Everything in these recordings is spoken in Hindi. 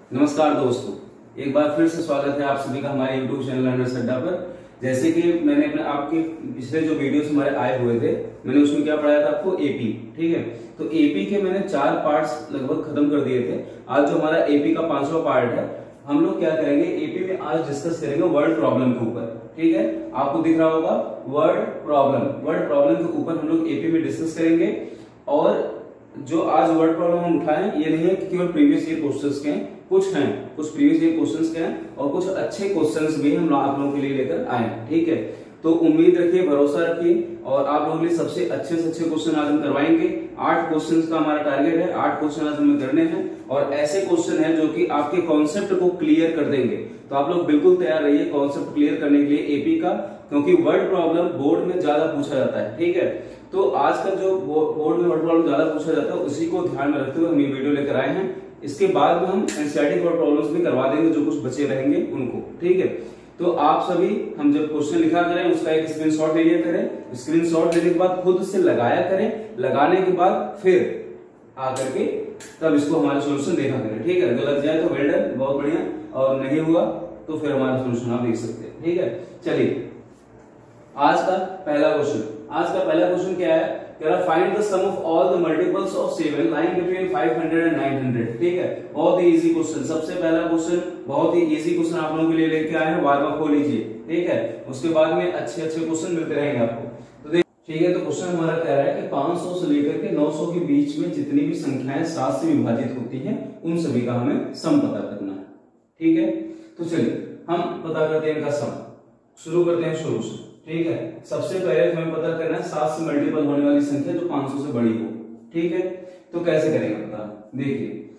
नमस्कार दोस्तों, एक बार फिर से स्वागत है आप सभी का हमारे YouTube चैनल लर्नर्स अड्डा पर। जैसे कि मैंने अपने आपके पिछले जो वीडियोस हमारे आए हुए थे, मैंने उसमें क्या पढ़ाया था आपको एपी। ठीक है, तो एपी के मैंने 4 पार्ट्स लगभग खत्म कर दिए थे। आज जो हमारा एपी का 5वां पार्ट है, हम लोग क्या करेंगे एपी में आज डिस्कस करेंगे वर्ड प्रॉब्लम के ऊपर। ठीक है, आपको दिख रहा होगा वर्ड प्रॉब्लम के ऊपर हम लोग एपी में डिस्कस करेंगे। और जो आज वर्ड प्रॉब्लम हम उठाएं ये नहीं है कि केवल प्रीवियस ईयर क्वेश्चंस के हैं, कुछ प्रीवियस ईयर क्वेश्चंस के हैं और कुछ अच्छे क्वेश्चंस भी हम आप लोगों के लिए लेकर आए हैं। ठीक है, तो उम्मीद रखिए, भरोसा रखिए और आप लोगों के लिए सबसे अच्छे से अच्छे क्वेश्चन आज हम करवाएंगे। 8 क्वेश्चंस का हमारा टारगेट है, 8 क्वेश्चन आज हमें करने हैं और ऐसे क्वेश्चन है जो कि आपके कॉन्सेप्ट को क्लियर कर देंगे। तो आप लोग बिल्कुल तैयार रहिए कॉन्सेप्ट क्लियर करने के लिए एपी का, क्योंकि वर्ड प्रॉब्लम बोर्ड में ज्यादा पूछा जाता है। ठीक है, तो आज का जो बोर्ड में वर्ड प्रॉब्लम ज्यादा पूछा जाता है उसी को ध्यान में रखते हुए हम ये वीडियो लेकर आए हैं। इसके बाद में हम एनसीईआरटी वर्ड प्रॉब्लम्स भी करवा देंगे, जो कुछ बचे रहेंगे उनको। ठीक है, तो आप सभी हम जब क्वेश्चन लिखा करें उसका एक स्क्रीनशॉट ले लिया करें। स्क्रीनशॉट लेने के बाद खुद से लगाया करें, लगाने के बाद फिर आकर के तब इसको हमारा सोल्यूशन देखा करें। ठीक है, अगर लग जाए तो वेल डन, बहुत बढ़िया, और नहीं हुआ तो फिर हमारा सोल्यूशन आप देख सकते हैं। ठीक है, चलिए आज का पहला क्वेश्चन क्या है, कह रहा find the sum of all the multiples of 7 lying between 500 and 900। ठीक है, बहुत ही इजी क्वेश्चन, सबसे पहला क्वेश्चन बहुत ही इजी क्वेश्चन आप लोगों के लिए लेके आए हैं, बार बार खोल लीजिए। ठीक है, उसके बाद में अच्छे अच्छे क्वेश्चन मिलते रहेंगे आपको। तो ठीक है, तो क्वेश्चन हमारा कह रहा है कि 500 से लेकर के 900 के बीच में जितनी भी संख्याएं 7 से विभाजित होती हैं उन सभी का हमें सम पता करना है। ठीक है, तो चलिए हम पता करते हैं इनका सम, शुरू करते हैं शुरू से। ठीक है, सबसे पहले हमें पता करना है 7 से मल्टीपल होने वाली संख्या जो 500 से बड़ी हो। ठीक है, तो कैसे करेंगे पता, देखिए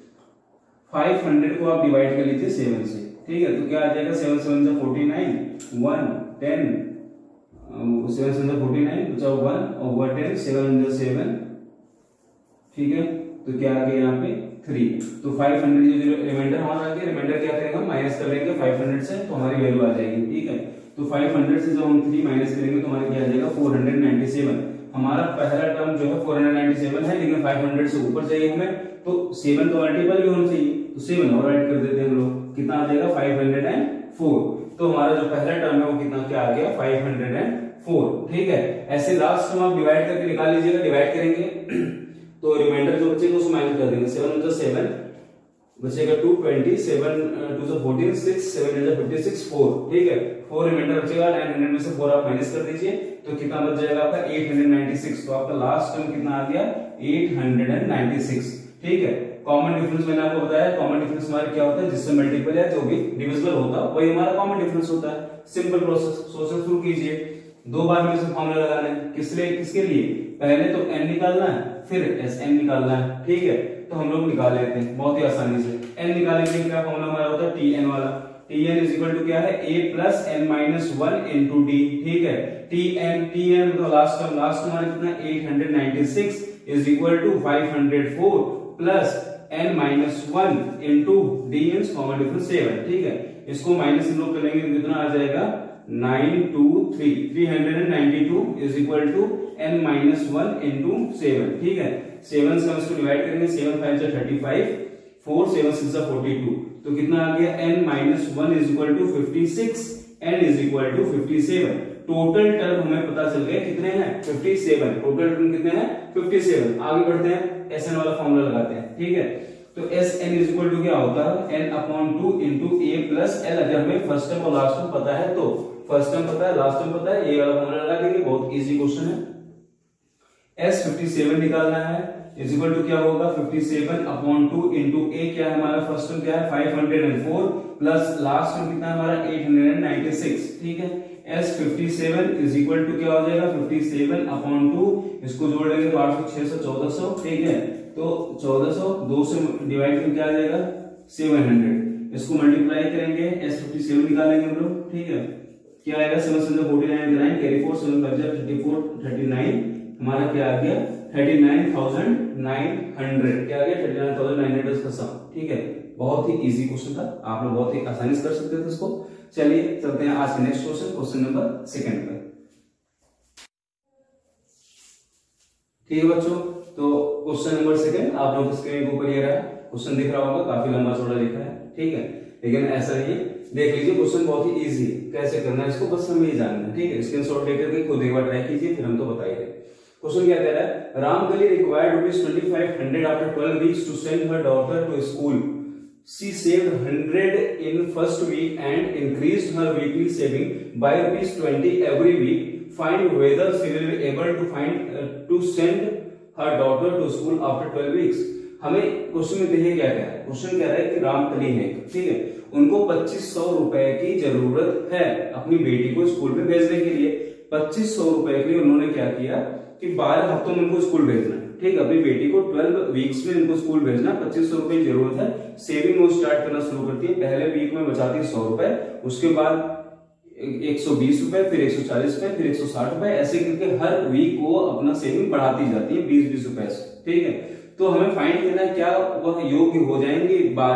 500 को आप डिवाइड कर लीजिए 7 से। ठीक है, तो क्या आ जाएगा, 7 7 जा 49, 1 10, 7 7 जा 49 बचा 1 और 10, 7 जा 7। ठीक है, तो क्या आ गया यहाँ पे 3। तो 500 जो रिमाइंडर हमारा आ गया, रिमाइंडर क्या करेंगे, माइनस कर लेंगे 500 से, तो हमारी वैल्यू आ जाएगी। ठीक है, तो 500 से जब हम 3 माइनस करेंगे तो हमारा क्या आ जाएगा 497। हमारा पहला टर्म जो है 497 है, लेकिन 500 से ऊपर चाहिए हमें, तो 7 का मल्टीपल भी होना चाहिए, तो 7 और ऐड कर देते हैं हम लोग, कितना आ जाएगा 504। तो हमारा जो पहला टर्म है वो कितना क्या आ गया 504। ठीक है, ऐसे लास्ट टर्म आप डिवाइड करके निकाल लीजिएगा, डिवाइड करेंगे तो रिमाइंडर जो बचेगा उसको माइनस कर देंगे, 7 × 7 बचेगा 220, 7 2 14, 6 7 56 4। ठीक है, 4 रिमाइंडर बचेगा, 900 में से 4 आप माइनस कर दीजिए तो कितना बच जाएगा आपका 896। तो आपका लास्ट टर्म कितना आ गया 896। ठीक है, कॉमन डिफरेंस मैंने आपको बताया, कॉमन डिफरेंस हमारा क्या होता है, जिससे मल्टीपल या जो भी डिविजिबल होता है वही हमारा कॉमन डिफरेंस होता है। सिंपल प्रोसेस, सोचना शुरू कीजिए। 2 बार में से फॉर्मूला लगाना है, किसके लिए, पहले तो n निकालना है फिर Sn निकालना है। ठीक है, तो हम लोग निकाल लेते हैं बहुत ही आसानी से। n निकालने के लिए क्या फॉर्मूला हमारा होता है, Tn वाला। Tn इज इक्वल टू क्या है, a plus n minus 1 into D. ठीक है, Tn तो लास्ट टर्म हमारा कितना 896 is equal to 504 plus n minus 1 into D means common difference 7। ठीक है, इसको माइनस हम लोग करेंगे तो कितना आ जाएगा 923, 392 is equal to n minus 1 into 7। ठीक है, 7 से हम इसको डिवाइड करेंगे, 7 5 जा 35, 4 7 6 जा 42, तो कितना आ गया n minus 1 is equal to 56, n is equal to 57। Total term हमें पता चल गया कितने हैं 57, टोटल टर्म कितने हैं 57। आगे बढ़ते हैं, Sn वाला फॉर्मूला लगाते हैं। ठीक है, तो Sn इज इक्वल टू क्या होता है, n/2 into a plus l। अगर हमें फर्स्ट टर्म और लास्ट टर्म पता है तो फर्स्ट टर्म पता है, लास्ट टर्म पता है, ये वाला फॉर्मूला लगा देंगे, बहुत इजी क्वेश्चन है। S57 निकालना है इज इक्वल टू क्या होगा 57/2 इंटू a, क्या है हमारा फर्स्ट टर्म क्या है 504 प्लस लास्ट टर्म कितना हमारा 896। ठीक है, S57 इज इक्वल टू क्या हो जाएगा 57/2, इसको जोड़ लेंगे तो 800 600 1400। ठीक है, तो 1400 2 से डिवाइड करके क्या आ जाएगा 700, इसको मल्टीप्लाई करेंगे, S57 निकालेंगे हम लोग। ठीक है, क्या आएगा 7 7 49 9 कैरी 4 7 5 34 39, हमारा क्या आ गया 39,900। क्या आ गया 39,900 का सम। ठीक है, बहुत ही इजी क्वेश्चन था, आप लोग बहुत ही आसानी से कर सकते थे इसको। चलिए चलते हैं आज के नेक्स्ट क्वेश्चन, क्वेश्चन नंबर 2 पर। ठीक है बच्चों, तो क्वेश्चन नंबर सेकंड आप लोग स्क्रीन के ऊपर ये रहा, क्वेश्चन दिख रहा होगा, काफी लंबा चौड़ा लिखा है, ठीक है, लेकिन ऐसा नहीं है, देख लीजिए क्वेश्चन बहुत ही इजी है, कैसे करना है इसको बस हमें ये जानना है, ठीक है। स्क्रीनशॉट लेकर के खुद एक बार ट्राई कीजिए, फिर हम तो बताइए। क्वेश्चन क्या कह रहा है, Ramkali required ₹2500 after 12 weeks to send her daughter to school. She saved 100 in first week and increased her weekly saving by ₹20 every week. Find whether she will be able to send her daughter to school after 12 weeks. हमें क्वेश्चन में देखिए क्या कह रहा है, क्वेश्चन कह रहा है कि रामकली है, ठीक है, उनको 2500 रुपए की जरूरत है अपनी बेटी को स्कूल में भेजने के लिए। 2500 रुपए के लिए उन्होंने क्या किया कि 12 हफ्तों में उनको स्कूल भेजना है, ठीक है, अपनी बेटी को 12 वीक्स में उनको स्कूल भेजना, 2500 रुपए की जरूरत है। सेविंग वो स्टार्ट करना शुरू करती है, पहले वीक में बचाती है 100 रुपए, उसके बाद 120 रुपए, फिर 140 रुपए, फिर 160 रुपए, ऐसे करके हर वीक वो अपना सेविंग बढ़ाती जाती है 20-20 रुपए से, ठीक है। तो हमें फाइंड करना है क्या वह योग्य हो जाएंगे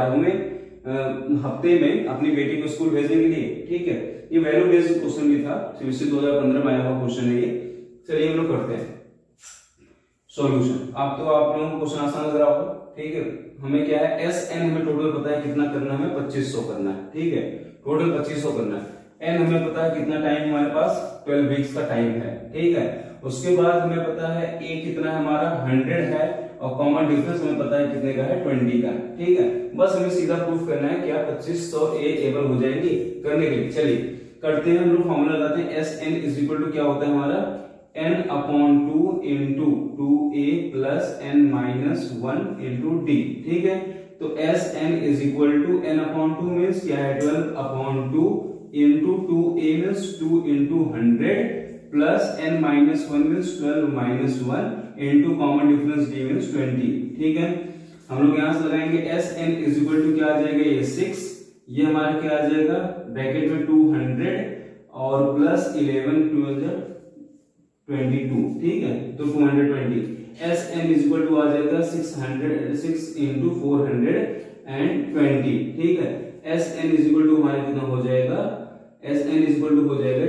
12वें हफ्ते में अपनी बेटी को स्कूल भेजने के लिए, ठीक है। ये वैल्यू बेस्ड क्वेश्चन भी था, सीबीएसई 2015 में आया हुआ क्वेश्चन है ये। चलिए हम लोग करते हैं सॉल्यूशन। आप लोगों को क्वेश्चन आसान लग रहा होगा, ठीक है। हमें क्या है, एस एन हमें टोटल पता है कितना करना है, 2500 करना है, ठीक है, टोटल 2500 करना है। एन हमें पता है कितना टाइम हमारे पास 12 वीक्स का टाइम है, ठीक है। उसके बाद हमें पता है ए कितना है हमारा 100 है, और कॉमन डिफरेंस हमें पता है कितने का है 20 का, ठीक है। बस हमें सीधा प्रूफ करना है क्या 2500 ए एबल हो जाएंगी करने के लिए। चलिए करते हैं, हम लोग फॉर्मूला लगाते हैं, S N is equal to क्या होता है हमारा n/2 into 2a plus n-1 into d, ठीक है। तो S N is equal to n/2 means क्या है 12/2 into 2a means 2 into 100 plus n-1 means 12-1 into common difference d means 20, ठीक है। हम लोग यहां से लगाएंगे S N is equal to क्या आ जाएगा, ये 6, ये हमारा क्या आ जाएगा ब्रैकेट में 200 और प्लस 11 12 22, ठीक है, तो 220। S N is equal to आ जाएगा 6 इंटू 420, ठीक है। S N is equal to हमारे कितना हो जाएगा, S N is equal to हो जाएगा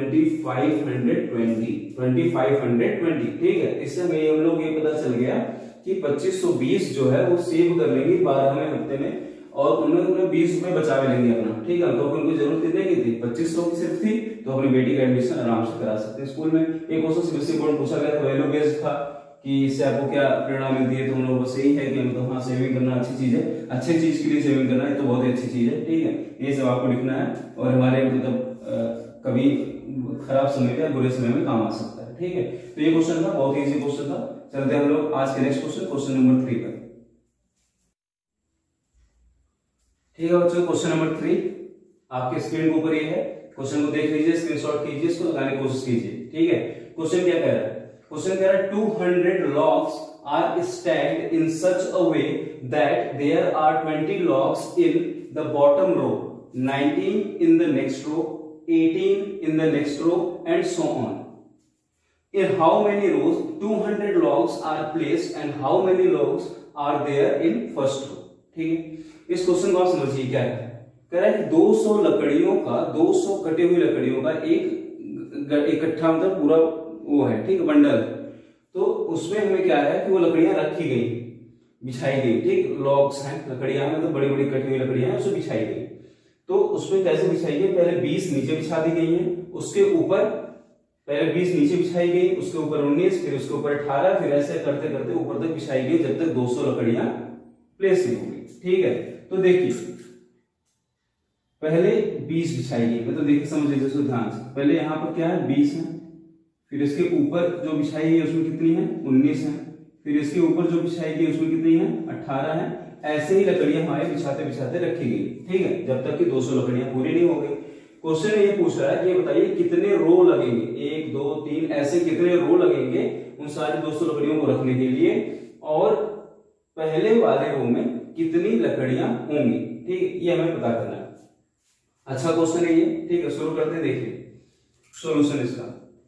2520, ठीक है। इससे हमें हम लोग ये पता चल गया कि 2520 जो है वो सेव कर लेंगे 12वें हफ्ते में, और उन्हें 20 रुपए बचा लेंगे अपना, ठीक है। तो उनको जरूरत कितने की थी, 2500 की सिर्फ थी, तो अपनी बेटी का एडमिशन आराम से करा सकते हैं स्कूल में। एक क्वेश्चन सीबीएसई बोर्ड पूछा गया था, वैल्यू बेस्ड था कि इससे आपको क्या प्रेरणा मिलती है, तो हम लोग बस यही है कि मतलब हाँ सेविंग करना अच्छी चीज है, अच्छी चीज के लिए सेविंग करना है तो बहुत ही अच्छी चीज है, ठीक है। ये सब आपको लिखना है और हमारे मतलब कभी खराब समय में बुरे समय में काम आ सकता है, ठीक है। तो ये क्वेश्चन था, बहुत ही इजी क्वेश्चन था। चलते हैं हम लोग आज के नेक्स्ट क्वेश्चन, क्वेश्चन नंबर 3 पर, ठीक है बच्चों। क्वेश्चन नंबर 3 आपके स्क्रीन के ऊपर ये है, क्वेश्चन को देख लीजिए, स्क्रीनशॉट कीजिए, इसको लगाने की कोशिश कीजिए, ठीक है। क्वेश्चन क्या कह रहा है, क्वेश्चन कह रहा है 200 logs are stacked in such a way that there are 20 logs in the bottom row, 19 in the next row, 18 in the next row, and so on. In how many rows 200 logs are placed and how many logs are there in first row, ठीक है। इस क्वेश्चन को आप समझिए क्या है, कह रहा है कि 200 लकड़ियों का, 200 कटी हुई लकड़ियों का एक इकट्ठा मतलब पूरा वो है, ठीक है, बंडल। तो उसमें हमें क्या है कि वो लकड़ियां रखी गई, बिछाई गई, ठीक, लॉग्स हैं, लकड़ियां हैं, तो बड़ी बड़ी कटी हुई लकड़ियां हैं, उसमें बिछाई गई। तो उसमें कैसे बिछाई गई, पहले 20 नीचे बिछा दी गई है, उसके ऊपर पहले 20 नीचे बिछाई गई, उसके ऊपर 19, फिर उसके ऊपर 18, फिर ऐसे करते करते ऊपर तक बिछाई गई जब तक 200 लकड़ियां प्लेस नहीं होगी, ठीक है। तो देखिए पहले 20 बिछाई गई, मतलब देखिए समझ लीजिए ध्यान से, पहले यहाँ पर क्या है 20 है, फिर इसके ऊपर जो बिछाई गई उसमें कितनी है 19 है, फिर इसके ऊपर जो बिछाई गई उसमें कितनी है 18 है। ऐसे ही लकड़ियां हमारे बिछाते बिछाते रखी गई, ठीक है, जब तक कि 200 लकड़ियां पूरी नहीं हो गई। क्वेश्चन ये पूछ रहा है कि ये बताइए कितने रो लगेंगे, 1 2 3 ऐसे कितने रो लगेंगे उन सारी 200 लकड़ियों को रखने के लिए, और पहले वाले रो में कितनी लकड़ियां होंगी, ठीक है, ये हमें पता करना है। अच्छा क्वेश्चन है ये, ठीक है। शुरू करते हैं, देखिए सॉल्यूशन इसका।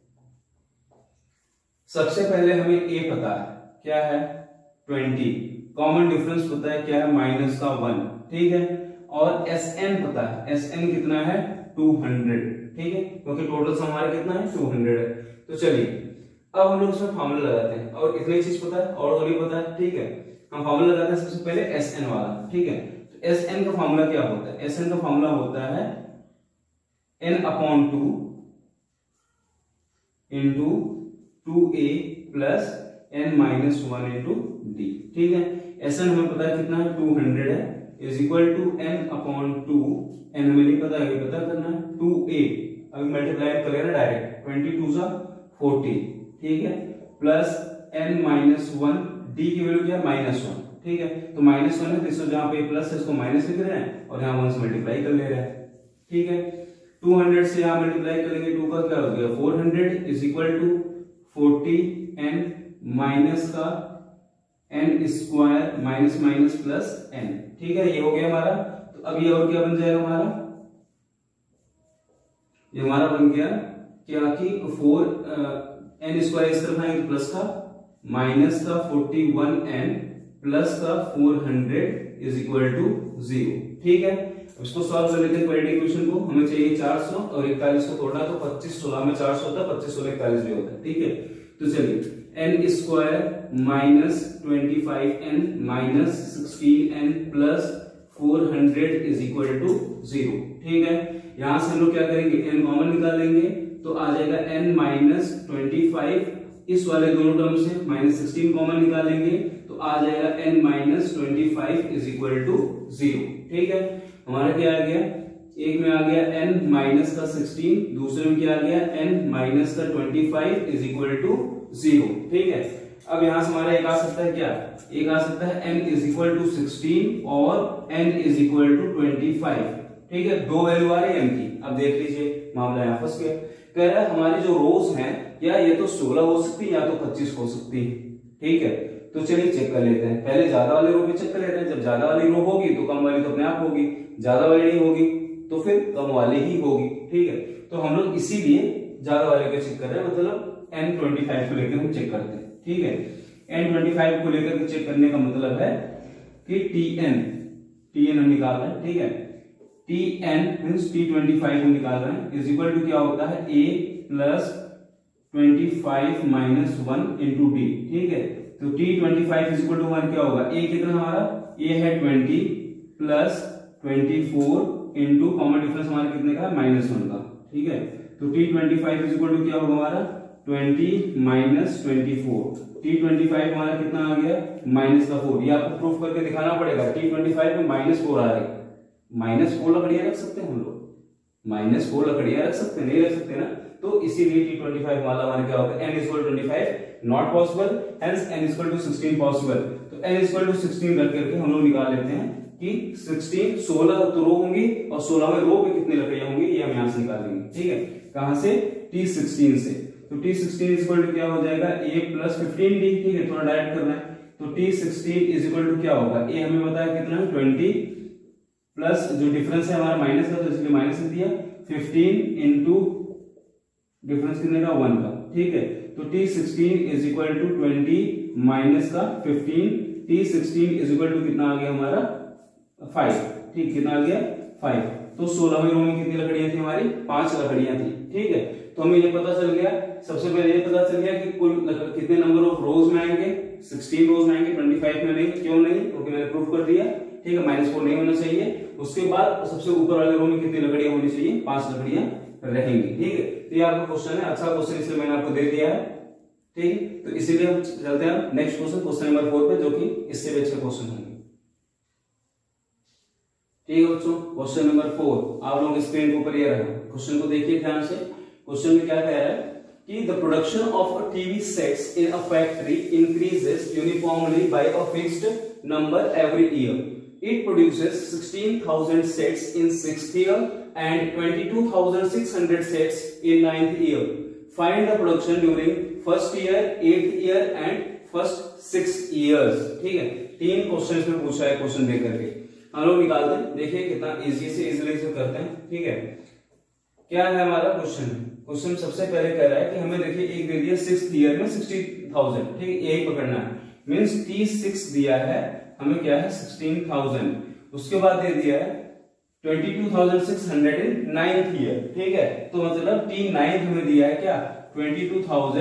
सबसे पहले हमें ए पता है क्या है 20, कॉमन डिफरेंस पता है क्या है -1, ठीक है, और एस एन पता है, एस एन कितना है 200, ठीक है, क्योंकि टोटल सम हमारा कितना है 200 है। तो चलिए अब हम लोग इसमें फार्मूला लगाते हैं, और इतनी चीज पता है और नहीं पता है, ठीक है। हम फार्मूला लगाते हैं सबसे पहले एस एन वाला, ठीक है। तो एस एन का फार्मूला क्या होता है? एस एन का फार्मूला होता है n/2 into 2a plus n-1 into D, ठीक है। एस एन हमें पता है कितना है, 200 है, is equal to n/2, n हमें नहीं पता है, पता करना है 2a, अभी मल्टीप्लाई करेगा डायरेक्ट, 22 सा 40, ठीक है, प्लस n-1, डी की वैल्यू क्या है -1, ठीक है। तो -1 है, तो इसको जहां पे प्लस है इसको माइनस लिख रहे हैं और यहाँ 1 से मल्टीप्लाई कर ले रहे हैं, ठीक है। 200 से यहाँ मल्टीप्लाई करेंगे, 2 का क्या हो गया 400 is equal to 40 n minus का n square minus minus plus n, ठीक है। ये हो गया हमारा। तो अब ये और क्या बन जाएगा हमारा, ये हमारा बन गया क्या कि 4 n स्क्वायर इस तरफ आएंगे प्लस का, माइनस का 41n प्लस का 400 इज इक्वल टू 0, ठीक है। इसको सॉल्व कर लेते हैं क्वाड्रेटिक इक्वेशन को। हमें चाहिए 400 और 41 को तोड़ना, तो 25 16 में 400 होता है, 25 16 41 भी होता है, ठीक है। तो चलिए n square minus 25n minus 16n plus 400 is equal to 0, ठीक है। यहां से हम लोग क्या करेंगे, n कॉमन निकालेंगे, तो आ जाएगा n माइनस 25, इस वाले दोनों टर्म से माइनस 16 कॉमन निकालेंगे, तो आ जाएगा n minus 25 is equal to 0, ठीक है। हमारा क्या आ गया, एक में आ गया n माइनस का 16, दूसरे में क्या आ गया n माइनस का 25 इज इक्वल टू 0, ठीक है। अब यहां से हमारा एक आ सकता है क्या, एक आ सकता है n इज इक्वल टू 16 और n इज इक्वल टू 25, ठीक है। दो वैल्यू आ रही है n की। अब देख लीजिए मामला यहां फंस गया, कह रहा है हमारी जो रोज हैं या ये तो 16 हो सकती है या तो 25 हो सकती है, ठीक है। तो चलिए चेक कर लेते हैं, पहले ज्यादा वाली रो पे चेक कर लेते हैं। जब ज्यादा वाली रो होगी तो कम वाली तो अपने आप होगी, ज्यादा वाली नहीं होगी तो फिर कम वाली ही होगी, ठीक है। तो हम लोग इसीलिए ज्यादा वाले को चेक कर रहे हैं, मतलब n25 को लेकर हम चेक करते हैं, ठीक है। n25 को लेकर के चेक करने का मतलब है कि tn हम निकाल रहे हैं, ठीक है। tn मींस t25 हम निकाल रहे हैं, इज इक्वल टू क्या होता है a plus 25 minus 1 into D, ठीक है। तो t25 इज इक्वल टू 1 क्या होगा, a कितना हमारा, a है 20 प्लस 24 इंटू कॉमन डिफरेंस हमारा कितने का है -1 का, ठीक है। तो t25 इज इक्वल टू क्या होगा हमारा 20 माइनस 24, t25 हमारा कितना आ गया -4, ये आपको प्रूफ करके दिखाना पड़ेगा। t25 में -4 आ रही, -4 लकड़ियां रख सकते हैं हम लोग, -4 लकड़ियां रख सकते हैं, नहीं रख सकते ना। तो इसीलिए t25 वाला हमारा क्या होगा, n equal 25 not possible, hence n equal to 16 possible. तो n इक्वल टू 16 रख करके हम लोग निकाल लेते हैं कि 16 16 तो रो होंगी और 16 में रो पे कितनी लकड़ियां होंगी ये हम यहां से निकालेंगे, ठीक है। कहां से, t16 से। तो t16 इज इक्वल टू क्या हो जाएगा a प्लस 15d, ठीक है, थोड़ा डायरेक्ट करना है। तो t16 इज इक्वल टू क्या होगा, a हमें पता है कितना है 20 प्लस जो डिफरेंस है हमारा माइनस का, तो इसलिए माइनस लिख दिया, 15 इंटू डिफरेंस कितने का 1 का, ठीक है। तो t16 is equal to 20 minus का 15, t16 इज इक्वल टू कितना आ गया हमारा 5, ठीक, कितना आ गया 5। तो 16वें रो में कितनी लकड़ियां थी हमारी, 5 लकड़ियां थी, ठीक है। तो हमें ये पता चल गया, सबसे पहले ये पता चल गया कि कुल कितने नंबर ऑफ रोज में आएंगे, 16 रोज में आएंगे, 25 में नहीं। क्यों नहीं, क्योंकि मैंने प्रूफ कर दिया, ठीक है, -4 नहीं होना चाहिए। उसके बाद सबसे ऊपर वाले रो में कितनी लकड़ियां होनी चाहिए, 5 लकड़ियां रहेंगी, ठीक है। तो ये आपका क्वेश्चन है, अच्छा क्वेश्चन इसलिए मैंने आपको दे दिया है, ठीक है। तो इसीलिए हम चलते हैं नेक्स्ट क्वेश्चन, क्वेश्चन नंबर 4 पे, जो कि इससे भी अच्छे क्वेश्चन होंगे, ठीक है बच्चों। क्वेश्चन नंबर 4 आप लोग स्क्रीन के ऊपर ये रहा, क्वेश्चन को देखिए ध्यान से। क्वेश्चन में क्या कह रहा है कि the production of a TV sets in a factory increases uniformly by a fixed number every year. It produces 16,000 sets in 6th year and 22,600 sets in 9th year. Find the production during first year, 8th year and first 6 years. ठीक है, 3 क्वेश्चन में पूछा है क्वेश्चन दे करके, हम लोग निकालते हैं। देखिए कितना इजी से इजीली से करते हैं, ठीक है। क्या है हमारा क्वेश्चन, क्वेश्चन सबसे पहले कह रहा है कि हमें देखिए एक दे दिया 6th ईयर में 60,000, ठीक है, यही पकड़ना है। मींस T6 दिया है हमें, क्या है 16,000, उसके बाद दे दिया है 22,600 इन 9th ईयर, ठीक है। तो मतलब T9 हमें दिया है क्या 22,000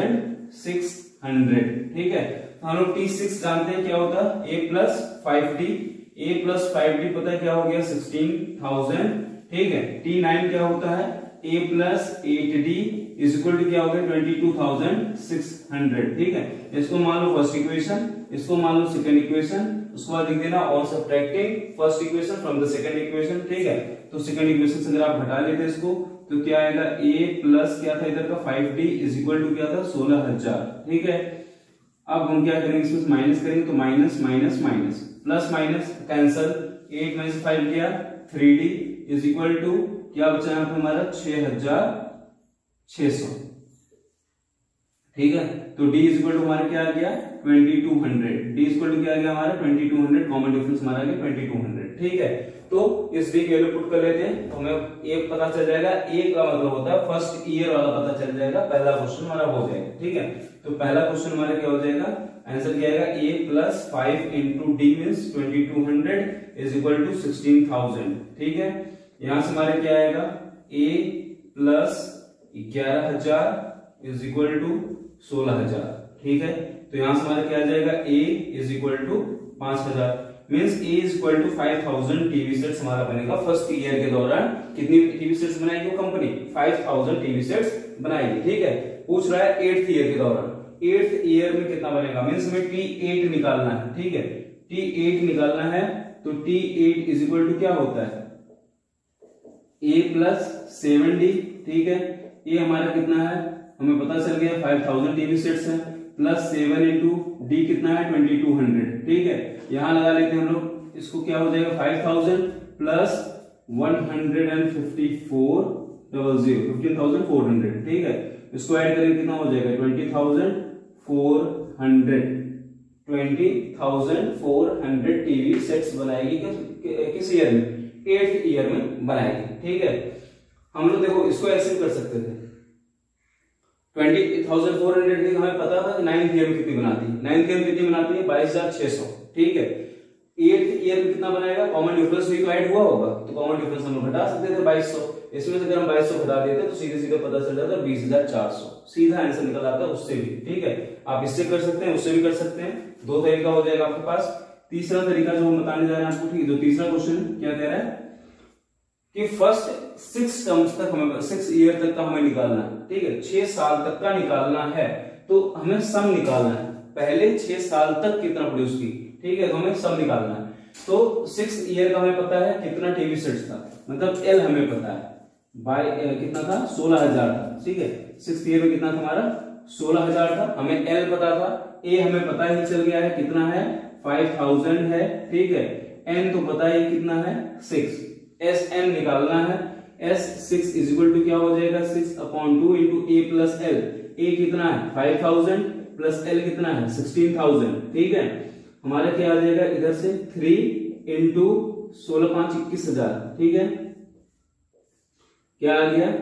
ठीक है। तो हम लोग T6 जानते हैं क्या होता है, a plus 5d, a plus 5d पता है क्या हो गया 16,000, ठीक है। T9 क्या होता है, a plus 8d is equal to क्या हो गया 22,600, ठीक है। इसको मान लो फर्स्ट इक्वेशन, इसको मान लो सेकंड इक्वेशन, उसके बाद लिख देना on subtracting first equation from the second equation, ठीक है। तो सेकंड इक्वेशन से अगर आप हटा लेते इसको तो क्या आएगा, a प्लस क्या था इधर का 5d इज इक्वल टू क्या था 16,000, ठीक है। अब हम क्या करेंगे, इसमें माइनस करेंगे तो minus minus minus plus minus cancel, 8 में से 5 गया 3d इज इक्वल टू क्या बचा यहाँ पे हमारा 6,600, ठीक है। तो d इज इक्वल टू हमारा क्या आ गया 2200, d इज इक्वल टू क्या आ गया हमारा 2200, कॉमन डिफरेंस हमारा आ गया 2200, ठीक है। तो इस d की वैल्यू पुट कर लेते हैं तो हमें एक पता चल जाएगा, एक का मतलब होता है फर्स्ट ईयर वाला पता चल जाएगा, पहला क्वेश्चन हमारा हो जाएगा, ठीक है। तो पहला क्वेश्चन हमारा क्या हो जाएगा, आंसर क्या आएगा a plus 5 into D means 2200 is equal to 16,000, ठीक है। यहां से हमारे क्या आएगा a plus 11,000 is equal to 16,000, ठीक है। तो यहां से हमारा क्या आ जाएगा a is equal to 5,000 means a is equal to 5,000 TV sets हमारा बनेगा फर्स्ट ईयर के दौरान। कितनी टीवी सेट्स बनाएगी वो कंपनी, 5,000 टीवी सेट्स बनाएगी, ठीक है। पूछ रहा है 8th ईयर के दौरान, 8th ईयर में कितना बनेगा, मीन्स हमें T8 निकालना है, ठीक है। T8 निकालना है तो T8 इज इक्वल टू क्या होता है a प्लस 7d, ठीक है। ये हमारा कितना है हमें पता चल गया 5,000 टीवी सेट्स है, प्लस 7 इंटू डी कितना है 2200, ठीक है। यहां लगा लेते हैं हम लोग, इसको क्या हो जाएगा 5,000 प्लस 154 15,400, ठीक है। इसको ऐड करेंगे कितना हो जाएगा 20,400 टीवी सेट्स बनाएगी किस ईयर में, 8th ईयर में बनाएगी, ठीक है। हम लोग देखो इसको ऐसे कर सकते थे 20,400 थी, हमें पता था कि 9th ईयर में कितनी बनाती है, 9th ईयर में कितनी बनाती है 22,600, ठीक है। 8th ईयर में कितना बनाएगा, कॉमन डिफरेंस भी तो ऐड हुआ होगा, तो कॉमन डिफरेंस हम लोग घटा सकते थे 2200, इसमें से अगर हम 2200 घटा देते तो सीधे सीधे पता चल जाता 20,400, सीधा आंसर निकल आता उससे भी, ठीक है। आप इससे कर सकते हैं, उससे भी कर सकते हैं, दो तरीका हो जाएगा आपके पास। तीसरा तरीका जो हम बताने जा रहे हैं आपको, ठीक है। जो तीसरा क्वेश्चन क्या कह रहा है कि फर्स्ट 6 टर्म्स तक हमें 6 ईयर तक का हमें निकालना है, ठीक है। 6 साल तक का निकालना है तो हमें सम निकालना है, पहले 6 साल तक कितना प्रोड्यूस की, ठीक है। तो हमें सम निकालना है, तो 6 ईयर का हमें पता है कितना टीवी सेट्स था, मतलब एल हमें पता है बाय कितना था 16,000 था, ठीक है। 6th ईयर में कितना था हमारा 16,000 था, हमें एल पता था, ए हमें पता ही चल गया है कितना है 5,000 है, ठीक है। एन तो पता ही कितना है 6, एस एन निकालना है, एस 6 इज इक्वल टू क्या हो जाएगा 6/2 into A plus L, A कितना है 5,000 प्लस एल कितना है 16,000, ठीक है। हमारा क्या आ जाएगा इधर से 3 इंटू 16×5 21,000, ठीक है। क्या आ गया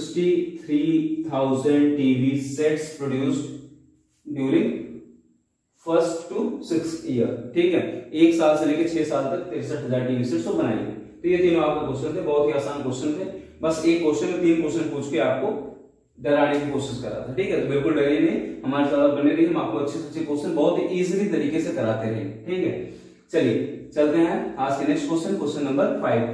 63,000 TV sets produced during first to 6th year, ठीक है। 1 साल से लेकर 6 साल तक 63,000 टीवी सेट्स बनाएंगे। तो ये तीनों आपके क्वेश्चन थे, बहुत ही आसान क्वेश्चन थे, बस एक क्वेश्चन में 3 क्वेश्चन पूछ के आपको डराने की कोशिश करा था, ठीक है। तो बिल्कुल डरिए नहीं, हमारे साथ बने रहिए, हम आपको अच्छे से अच्छे क्वेश्चन बहुत ही इजीली तरीके से कराते रहेंगे, ठीक है। चलिए चलते हैं आज के next question, question number 5।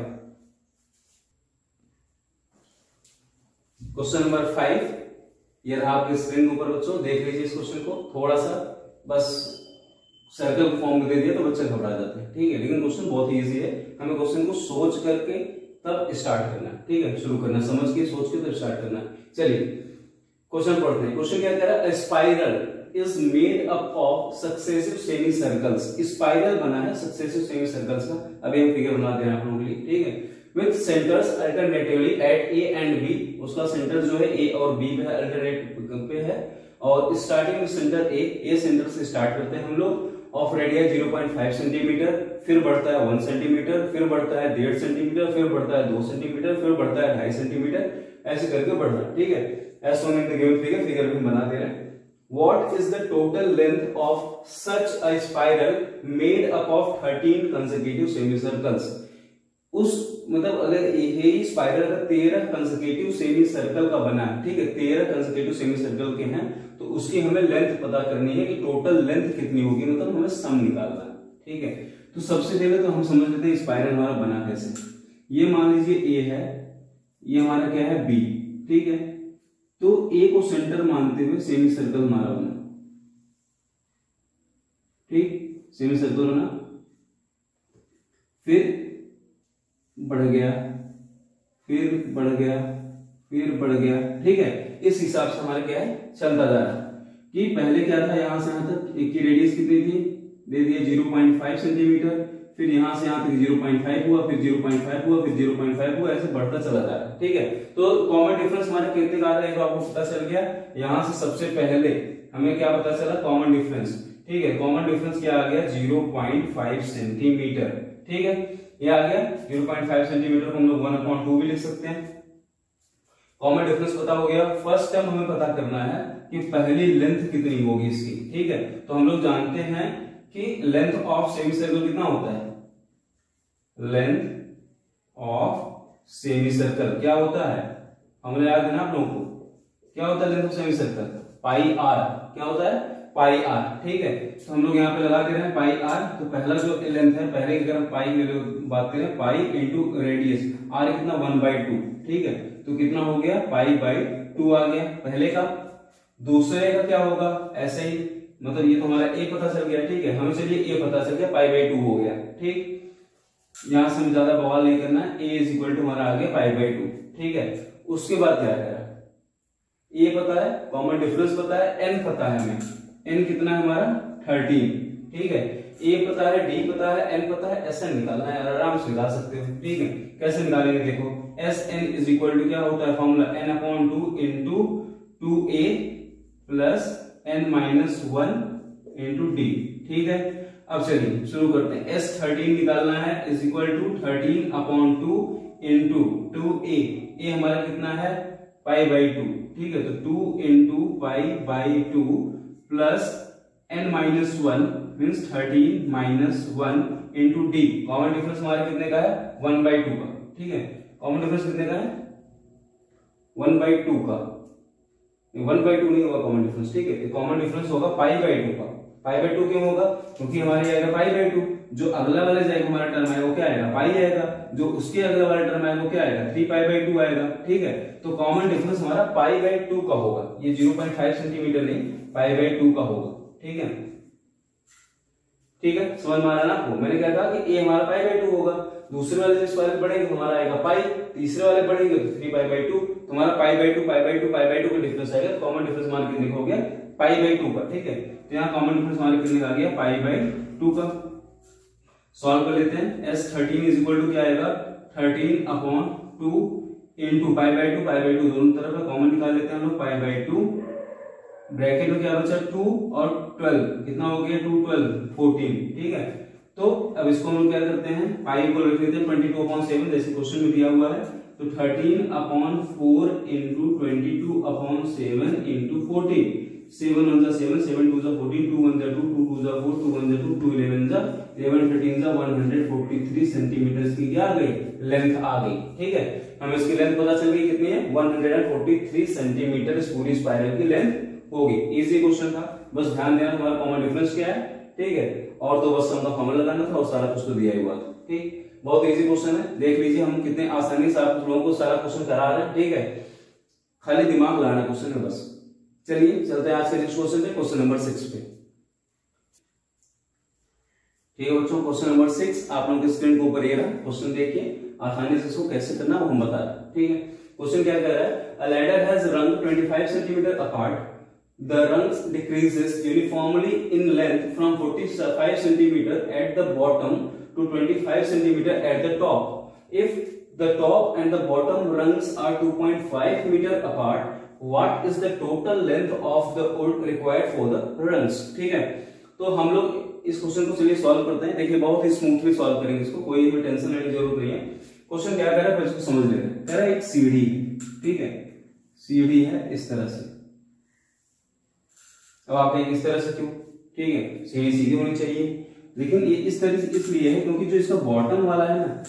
Question number 5 ये रहा आपके स्क्रीन के ऊपर, बच्चों देख लीजिए इस क्वेश्चन को, थोड़ा सा बस सर्कल फॉर्म दे दिया तो बच्चे घबरा जाते हैं, ठीक है। लेकिन क्वेश्चन बहुत ही इजी है, हमें क्वेश्चन को सोच करके तब स्टार्ट करना है, ठीक है। शुरू करना समझ के सोच के तब स्टार्ट करना है। चलिए क्वेश्चन पढ़ते हैं। क्वेश्चन क्या कह रहा है, spiral is made up of successive semi circles, spiral बना है सक्सेसिव सेमी सर्कल्स का, अभी हम फिगर बना दे रहे हैं आप लोगों के लिए, ठीक है। With centres alternatively at A and B, उसका सेंटर जो है ए और बी पे अल्टरनेट पे है, और स्टार्टिंग सेंटर ए सेंटर से स्टार्ट करते हैं हम लोग, ऑफ रेडियस 0.5 सेंटीमीटर, फिर बढ़ता है 1 सेंटीमीटर, फिर बढ़ता है 1.5 सेंटीमीटर, फिर बढ़ता है 2 सेंटीमीटर, फिर बढ़ता है 2.5 सेंटीमीटर, ऐसे करके बढ़ रहा है, ठीक है। As shown in the given figure, figure भी बना दे रहे हैं। What is the total length of such a spiral made up of 13 consecutive semicircles? उस मतलब अगर ये स्पाइरल का 13 कंसेक्यूटिव सेमी सर्कल का बना है, ठीक है, 13 कंसेक्यूटिव सेमी सर्कल के हैं, तो उसकी हमें लेंथ पता करनी है कि टोटल लेंथ कितनी होगी, मतलब हमें सम निकालना है, ठीक है। तो सबसे पहले तो हम समझ लेते हैं स्पाइरल हमारा बना कैसे। ये मान लीजिए ए है, ये हमारा क्या है बी, ठीक है। तो ए को सेंटर मानते हुए सेमी सर्कल हमारा बना, ठीक, सेमी सर्कल बना, फिर बढ़ गया, फिर बढ़ गया, फिर बढ़ गया, ठीक है। इस हिसाब से हमारा क्या है चलता जा रहा है कि पहले क्या था, यहां से यहां तक एक की रेडियस कितनी थी, दे दिया 0.5 सेंटीमीटर, फिर यहां से यहां तक 0.5 हुआ, फिर 0.5 हुआ, फिर 0.5 हुआ, ऐसे बढ़ता चला जा रहा है, ठीक है। तो कॉमन डिफरेंस हमारे कितने का आ रहा है आपको पता चल गया। यहां से सबसे पहले हमें क्या पता चला, कॉमन डिफरेंस, ठीक है। कॉमन डिफरेंस क्या आ गया 0.5 सेंटीमीटर, ठीक है, ये आ गया 0.5 सेंटीमीटर को हम लोग 1/2 भी लिख सकते हैं। कॉमन डिफरेंस पता हो गया। फर्स्ट टर्म हमें पता करना है कि पहली लेंथ कितनी होगी इसकी, ठीक है। तो हम लोग जानते हैं कि लेंथ ऑफ सेमी सर्कल कितना होता है, लेंथ ऑफ सेमी सर्कल क्या होता है, हमें याद है ना आप लोगों को, क्या होता है length of semi circle, pi r, क्या होता है पाई आर, ठीक है। तो हम लोग यहाँ पे लगा दे रहे हैं पाई आर। तो पहला जो लेंथ है, पहले अगर हम पाई की बात करें, पाई इंटू रेडियस, आर कितना 1/2, ठीक है। तो कितना हो गया पाई/2 आ गया पहले का। दूसरे का क्या होगा, ऐसे ही, मतलब ये तो हमारा ए पता चल गया, ठीक है, हमें चलिए ए पता चल गया पाई/2 हो गया, ठीक। यहां से हमें ज्यादा बवाल नहीं करना है, ए इज इक्वल टू हमारा आ गया पाई/2, ठीक है। उसके बाद क्या है, ए पता है, कॉमन डिफरेंस पता है, एन पता है हमें, एन कितना है हमारा 13, ठीक है। ए पता है, डी पता है, एन पता है, एस एन निकालना है, आराम से निकाल सकते हो, ठीक है। कैसे निकालेंगे देखो, S N is equal to क्या होता है formula, n/2 into 2a plus n-1 into D, ठीक है। अब चलिए शुरू करते हैं। S13 निकालना है is equal to 13/2 into 2a, A हमारा कितना है पाई/2, ठीक है। तो 2 इंटू पाई/2 plus n-1 means 13-1 into D. Common difference हमारे कितने का है 1/2 का, ठीक है। कॉमन डिफरेंस कितने का है 1/2 का, 1/2 नहीं होगा कॉमन डिफरेंस, ठीक है। कॉमन डिफरेंस होगा पाई/2 का। पाई/2 क्यों होगा, क्योंकि हमारे आएगा पाई/2, जो अगला वाले जाएगा हमारा टर्म है वो क्या आएगा पाई आएगा, जो उसके अगला वाला टर्म है वो क्या आएगा 3π/2 आएगा, ठीक है। तो कॉमन डिफरेंस हमारा पाई/2 का होगा, ये 0.5 सेंटीमीटर नहीं पाई/2 का होगा, ठीक है। ठीक है, समझ में आ रहा है ना आपको। मैंने क्या कहा कि ए हमारा पाई/2 होगा, दूसरे वाले जो स्क्वायर बढ़ेंगे हमारा आएगा पाई, तीसरे वाले बढ़ेंगे तो 3π/2, तुम्हारा पाई/2 का डिफरेंस आएगा। कॉमन डिफरेंस हमारा कितने का हो गया पाई/2 का, ठीक है। तो यहाँ कॉमन डिफरेंस हमारे कितने का आ गया पाई/2 का। सॉल्व कर लेते हैं। S13 इज इक्वल टू क्या आएगा 13/2 इंटू पाई/2 दोनों तरफ है, कॉमन निकाल लेते हैं हम लोग पाई/2, ब्रैकेट में क्या बचा 2 और 12, कितना हो गया 2 12 14, ठीक है। तो अब इसको हम क्या करते हैं पाई को लिख लेते हैं 22/7 जैसे क्वेश्चन में दिया हुआ है। तो 13/4 इंटू 22/7 इंटू 14, 7 1 7 7 2 14, 2 1 2 2 2 4 2 1 2 2 11 11 13 143 सेंटीमीटर की क्या आ गई लेंथ आ गई, ठीक है। हमें इसकी लेंथ पता चल गई कितनी है 143 सेंटीमीटर इस पूरी स्पाइरल की लेंथ होगी। इजी क्वेश्चन था, बस ध्यान देना हमारा कॉमन डिफरेंस क्या है, ठीक है। और तो बस हमका फॉर्मूला लगाना था और सारा कुछ तो दिया ही हुआ था, ठीक। बहुत इजी क्वेश्चन है, देख लीजिए हम कितने आसानी से आप लोगों को सारा क्वेश्चन करा रहे हैं, ठीक है। खाली दिमाग लगाना क्वेश्चन है बस। चलिए चलते हैं आज के नेक्स्ट क्वेश्चन पे, क्वेश्चन नंबर 6 पे। ठीक है बच्चों, क्वेश्चन नंबर 6 आप लोगों के स्क्रीन के ऊपर ये रहा, क्वेश्चन देखिए आसानी से इसको कैसे करना वो हम बता रहे हैं, ठीक है। क्वेश्चन क्या कह रहा है, a ladder has rung 25 cm apart. The rungs decreases uniformly in length from 45 cm at the bottom to 25 cm at the top. If the top and the bottom rungs are 2.5 meter apart, what is the total length of the wood required for the rungs? ठीक है, तो हम लोग इस क्वेश्चन को चलिए सॉल्व करते हैं। देखिए बहुत ही स्मूथली सॉल्व करेंगे इसको, कोई भी टेंशन लेने की जरूरत नहीं है। क्वेश्चन क्या कह रहा है फिर इसको समझ लेते हैं। कह रहा है एक सीढ़ी, ठीक है, सीढ़ी है इस तरह से। अब आप कहेंगे इस तरह से क्यों, ठीक है, सीढ़ी सीधी होनी चाहिए, लेकिन ये इस तरह से इसलिए है क्योंकि जो इसका बॉटम वाला है ना,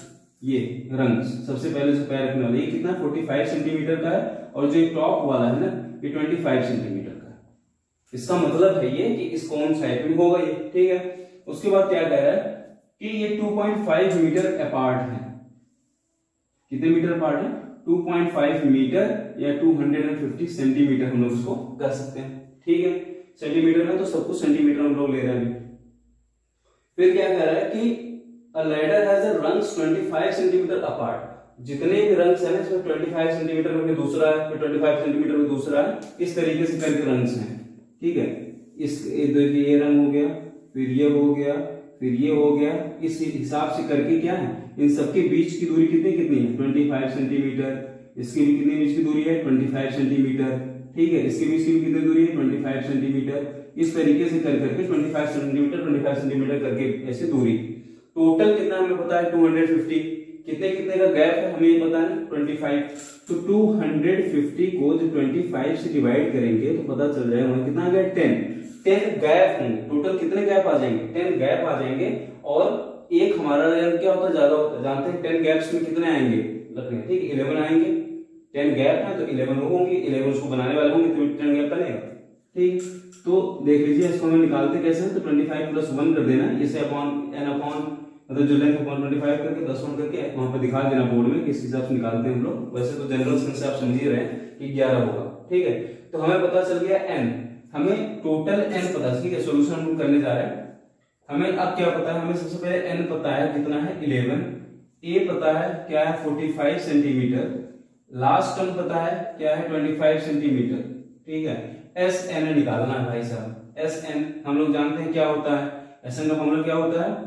ये रंग सबसे पहले जो पैर रखने वाला ये कितना 45 सेंटीमीटर का है, और जो टॉप वाला है ना ये 25 सेंटीमीटर का है। इसका मतलब है ये कि इस कौन साइड में होगा ये, ठीक है। उसके बाद क्या कह रहा है कि ये 2.5 मीटर अपार्ट है। कितने मीटर अपार्ट है? 2.5 मीटर या 250 सेंटीमीटर हम लोग उसको कह सकते हैं, ठीक है। सेंटीमीटर में तो सब कुछ सेंटीमीटर हम लोग ले रहे हैं। फिर क्या कह रहा है कि a ladder has a rungs 25 centimetre apart। जितने भी रंग्स है ना इसमें 25 सेंटीमीटर में दूसरा है, फिर 25 सेंटीमीटर में दूसरा है, इस तरीके से करके रंग्स हैं, ठीक है। इस देखिए ये रंग हो गया, फिर ये हो गया, फिर ये हो गया, इस हिसाब से करके क्या है इन सबके बीच की दूरी कितनी कितनी है 25 सेंटीमीटर। इसके भी कितने बीच की दूरी है 25 सेंटीमीटर, ठीक है। इसके बीच की भी कितनी दूरी है 25 सेंटीमीटर। इस तरीके से कर करके 25 सेंटीमीटर करके ऐसे दूरी। टोटल कितना हमें पता है 250। कितने कितने का गैप है हमें ये पता है 25। तो 250 को जो 25 से डिवाइड करेंगे तो पता चल जाएगा कितना आ गया 10 गैप होंगे। टोटल कितने गैप आ जाएंगे 10 गैप आ जाएंगे। और एक हमारा क्या होता है ज्यादा होता है, जानते हैं 10 गैप्स में कितने आएंगे रखने, ठीक 11 आएंगे। 10 गैप है तो 11 होंगे, 11 उसको बनाने वाले होंगे तो 10 गैप बनेगा, ठीक। तो देख लीजिए इसको हम निकालते कैसे हैं, तो 25 + 1 कर देना, इसे अपॉन मतलब जो लेंथ अपॉन 25 करके 10 1 करके वहां पर दिखा देना बोर्ड में किस हिसाब से निकालते हैं हम लोग। वैसे तो जनरल सेंस से आप समझ ही रहे हैं कि 11 होगा, ठीक है। तो हमें पता चल गया n, हमें टोटल n पता, ठीक है। सॉल्यूशन हम करने जा रहे हैं। हमें अब क्या पता है, हमें सबसे पहले n पता है कितना है 11, a पता है क्या है 45 सेंटीमीटर, लास्ट टर्म पता है क्या है 25 सेंटीमीटर, ठीक है। Sn निकालना है भाई साहब। Sn हम लोग जानते हैं क्या होता है, Sn का फॉर्मूला क्या होता है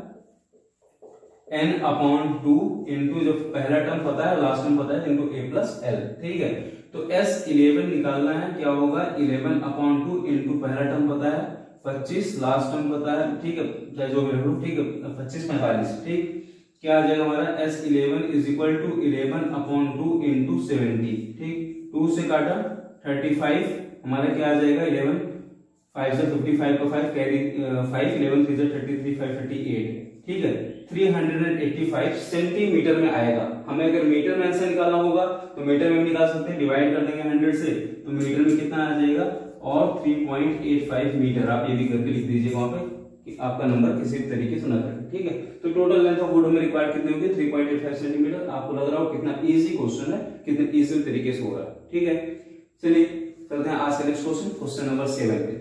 n/2 इंटू जो पहला टर्म पता है लास्ट टर्म पता है इंटू a + l, ठीक है। तो S11 निकालना है, क्या होगा 11/2 इंटू पहला टर्म पता है 25, लास्ट टर्म पता है, ठीक है, चाहे जो भी रखो, ठीक है 25 45, ठीक। क्या आ जाएगा हमारा S11 = 11/2 इंटू 70, ठीक। 2 से काटा 35, हमारा क्या आ जाएगा 11 5 से 55 का 5 कैरी 5 11 3 से 33 5 38, ठीक है। 385 सेंटीमीटर में आएगा। हमें अगर मीटर में आंसर निकालना होगा तो मीटर में निकाल सकते हैं, डिवाइड कर देंगे 100 से तो मीटर में कितना आ जाएगा, और 3.85 मीटर। आप ये भी करके लिख दीजिएगा वहां पे कि आपका नंबर किसी भी तरीके से ना कटे, ठीक है। तो टोटल लेंथ ऑफ वुड में रिक्वायर्ड कितनी होगी 3.85 सेंटीमीटर। आपको लग रहा हो कितना इजी क्वेश्चन है, कितने इजी तरीके से हो रहा है, ठीक है। चलिए चलते हैं आज का नेक्स्ट क्वेश्चन, क्वेश्चन नंबर 7 पे,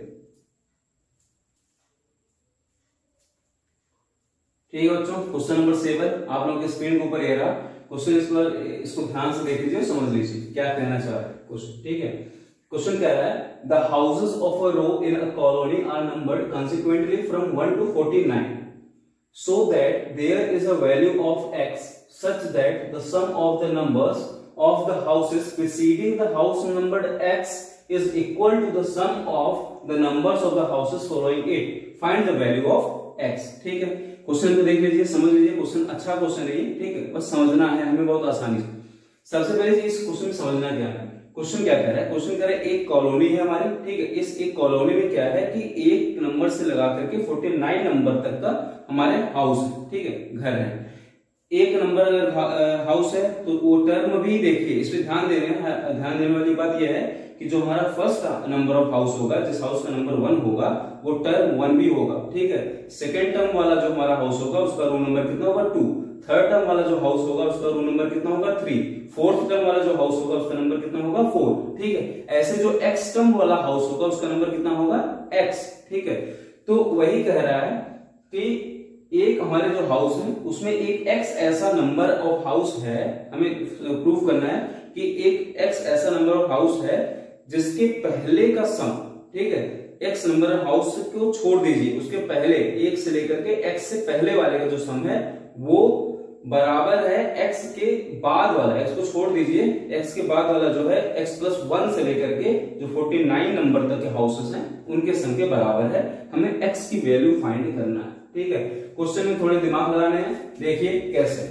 ठीक है बच्चों। क्वेश्चन नंबर 7 आप लोगों के स्क्रीन के ऊपर ये रहा क्वेश्चन, इसको ध्यान से देख लीजिए, समझ लीजिए क्या कहना चाह रहा है क्वेश्चन, ठीक है। क्वेश्चन कह रहा है the houses of a row in a colony are numbered consecutively from 1 to 49 so that there is a value of x such that the sum of the numbers of the houses preceding the house numbered x is equal to the sum of the numbers of the houses following it. Find the value of x, ठीक है। क्वेश्चन को देख लीजिए, समझ लीजिए, क्वेश्चन अच्छा क्वेश्चन है ये, ठीक है, बस समझना है हमें बहुत आसानी से। सबसे पहले इस क्वेश्चन में समझना क्या है, क्वेश्चन क्या कह रहा है, क्वेश्चन कह रहा है एक कॉलोनी है हमारी, ठीक है। इस एक कॉलोनी में क्या है कि एक नंबर से लगा करके 49 नंबर तक का हमारे हाउस है, ठीक है, घर है। एक नंबर अगर हाउस है तो वो टर्म भी देखिए, इस पे ध्यान देने वाली बात यह है कि जो हमारा फर्स्ट नंबर ऑफ हाउस होगा, जिस हाउस का नंबर 1 होगा वो टर्म 1 भी होगा, ठीक है। सेकेंड टर्म वाला जो हमारा हाउस होगा उसका रूम नंबर कितना होगा 2, थर्ड टर्म वाला जो हाउस होगा उसका रूम नंबर कितना होगा 3, फोर्थ टर्म वाला जो हाउस होगा उसका नंबर कितना होगा 4, ठीक है। ऐसे जो एक्स टर्म वाला हाउस होगा उसका नंबर कितना होगा x, ठीक है। तो वही कह रहा है कि एक हमारे जो हाउस है उसमें एक x ऐसा नंबर ऑफ हाउस है, हमें प्रूव करना है कि एक x ऐसा नंबर ऑफ हाउस है जिसके पहले का सम, ठीक है, x नंबर ऑफ हाउस को छोड़ दीजिए, उसके पहले 1 से लेकर के x से पहले वाले का जो सम है वो बराबर है x के बाद वाला, x को छोड़ दीजिए, x के बाद वाला जो है x + 1 से लेकर के जो 49 नंबर तक के हाउसेस हैं उनके सम के बराबर है। हमें x की वैल्यू फाइंड करना है, ठीक है। क्वेश्चन में थोड़े दिमाग लगाने हैं, देखिए कैसे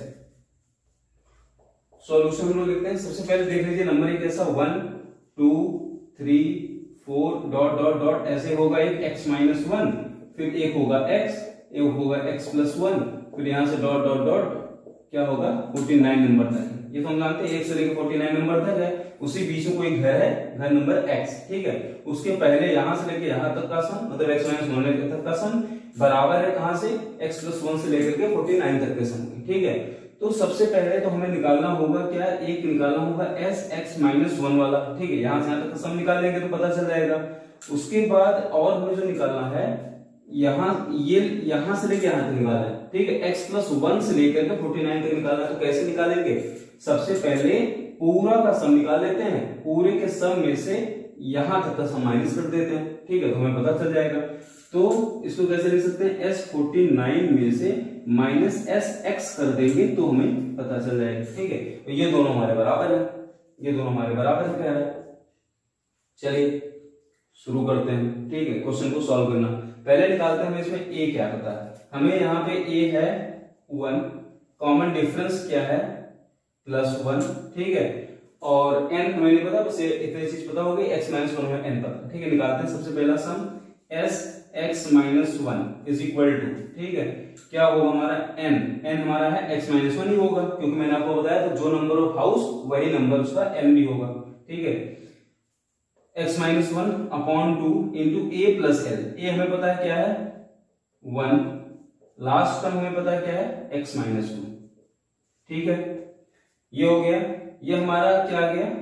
सॉल्यूशन हम लोग लिखते हैं। सबसे पहले देख लीजिए नंबर एक कैसा 1 2 3 4 डॉट डॉट डॉट ऐसे होगा, एक x - 1, फिर एक होगा x, एक होगा x + 1, फिर यहां से डॉट डॉट डॉट क्या होगा 49 नंबर तक है। ये तो हम जानते हैं 1 से लेकर 49 नंबर तक है। उसी बीच में कोई घर है, घर नंबर x, ठीक है, उसके पहले यहां से लेकर यहां तक का सम मतलब x - 1 तक का सम बराबर है कहां से x + 1 से लेकर के 49 तक के सम, ठीक है। तो सबसे पहले तो हमें निकालना होगा क्या, एक निकालना होगा x - 1 वाला, ठीक है, यहां से यहां तक का सम निकाल लेंगे तो पता चल जाएगा। उसके बाद और हमें जो निकालना है यहां से लेके यहां तक निकालना है, ठीक है, x + 1 से लेकर के 49 तक निकालना। तो कैसे निकालेंगे, सबसे पहले पूरा का सम निकाल लेते हैं, पूरे के सम में से यहां तक का सम माइनस कर देते हैं, ठीक है, तो हमें पता चल जाएगा। तो इसको कैसे लिख सकते हैं, s49 में से -sx कर देंगे तो हमें पता चल जाएगा, ठीक है। तो ये दोनों हमारे बराबर है, ये दोनों हमारे बराबर है, क्या है। चलिए शुरू करते हैं, ठीक है, क्वेश्चन को सॉल्व करना। पहले निकालते हैं हमें इसमें a क्या पता है, हमें यहाँ पे a है 1, कॉमन डिफरेंस क्या है +1, ठीक है, और n हमें नहीं पता, बस इतनी चीज पता होगी, x - 1 में n पता, ठीक है। निकालते हैं सबसे पहला sum sx - 1 is equal to, ठीक है, क्या होगा हमारा n हमारा है x - 1 ही होगा, क्योंकि मैंने आपको बताया तो जो नंबर ऑफ हाउस वही नंबर उसका n भी होगा, ठीक है। x - 1 upon 2 into a plus l, a हमें पता है क्या है 1, लास्ट टर्म हमें पता है क्या है x - 2, ठीक है, ये हो गया। ये हमारा क्या आ गया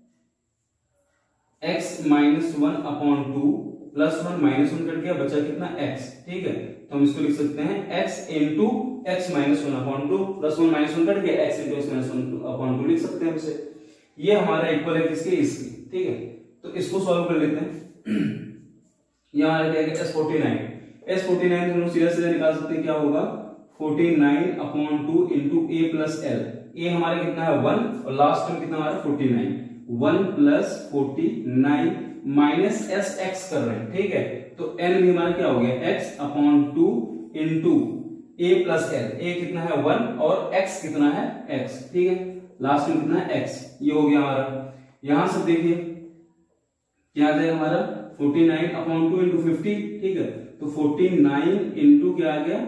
x - 1 अपॉन 2 +1 -1 कट गया, बचा कितना x, ठीक है। तो हम इसको लिख सकते हैं x into x - 1 upon 2, +1 -1 cut गया, x इंटू x - 1 अपॉन 2 लिख सकते हैं इसे। ये हमारा इक्वल है किसके, इसके, ठीक है। तो इसको सॉल्व कर लेते हैं। यहाँ हमारा क्या है s49 हम सीधा सीधा निकाल सकते हैं, क्या होगा 49 upon 2 into a plus l, a हमारा कितना है 1 और लास्ट टर्म कितना हमारा 49, 1 + 49 माइनस sx कर रहे हैं, ठीक है। तो n भी हमारा क्या हो गया x upon 2 into a plus l, a कितना है 1 और x कितना है x, ठीक है, लास्ट में कितना है x, ये हो गया हमारा। यहां से देखिए क्या आ जाएगा हमारा 49 अपॉन 2 इंटू 50, ठीक है, तो 49 इंटू क्या आ गया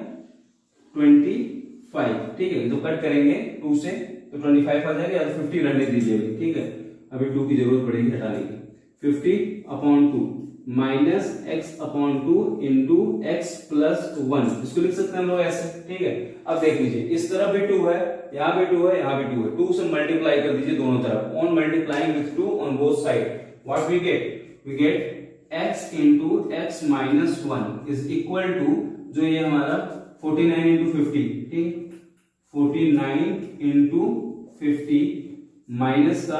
25, ठीक है, तो कट करेंगे 2 से तो 25 आ जाएगा, या 50 रहने दीजिए, ठीक है, अभी 2 की जरूरत पड़ेगी हटाने की। 50 upon 2 minus x upon 2 into x plus 1, इसको लिख सकते हैं हम लोग ऐसे, ठीक है। अब देख लीजिए इस तरफ भी 2 है, यहाँ भी 2 है, यहाँ भी 2 है, 2 से मल्टीप्लाई कर दीजिए दोनों तरफ, on multiplying with 2 on both side, what we get x into x minus 1 is equal to, जो ये हमारा 49 इंटू 50, ठीक, 49 इंटू 50 माइनस का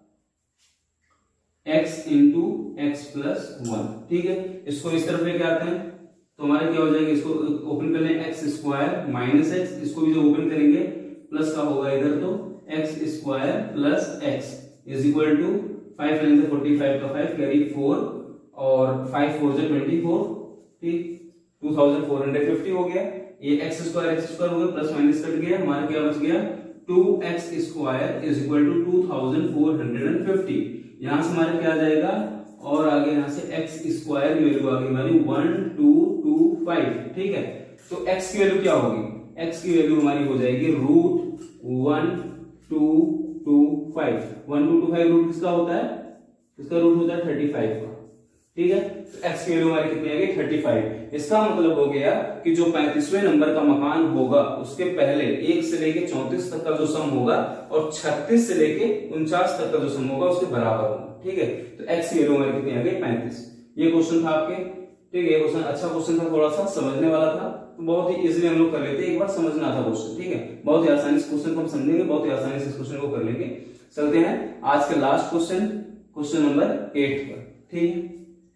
x इंटू x प्लस 1, ठीक है। इसको इस तरफ लेके आते हैं तो हमारा क्या हो जाएगा, इसको ओपन कर लें x² माइनस x, इसको भी जो ओपन करेंगे प्लस का होगा इधर, तो x² plus x is equal to 5 9 से 45 का 5 कैरी 4 और 5 4 से 24, ठीक, 2450 हो गया। ये x² हो गया, प्लस माइनस कट गया, हमारा क्या बच गया 2x² इज इक्वल टू 2450। यहां से हमारा क्या आ जाएगा, और आगे यहां से x² की वैल्यू आ गई हमारी 1225, ठीक है। तो x की वैल्यू क्या होगी, x की वैल्यू हमारी हो जाएगी √1225। 1225 रूट किसका होता है, इसका रूट होता है 35 का, ठीक है। तो x की वैल्यू हमारी कितनी आ गई 35। इसका मतलब हो गया कि जो 35वें नंबर का मकान होगा उसके पहले 1 से लेके 34 तक का जो सम होगा और 36 से लेके 49 तक का जो सम होगा उसके बराबर होगा, ठीक है। तो x की वैल्यू हमारी कितनी आ गई 35। ये क्वेश्चन था आपके, ठीक है, ये क्वेश्चन अच्छा क्वेश्चन था, थोड़ा सा समझने वाला था, तो बहुत ही इजीली हम लोग कर लेते, एक बार समझना था क्वेश्चन, ठीक है, बहुत ही आसानी से क्वेश्चन को हम समझेंगे, बहुत ही आसानी से इस क्वेश्चन को कर लेंगे। चलते हैं आज के लास्ट क्वेश्चन नंबर 8 पर, ठीक है।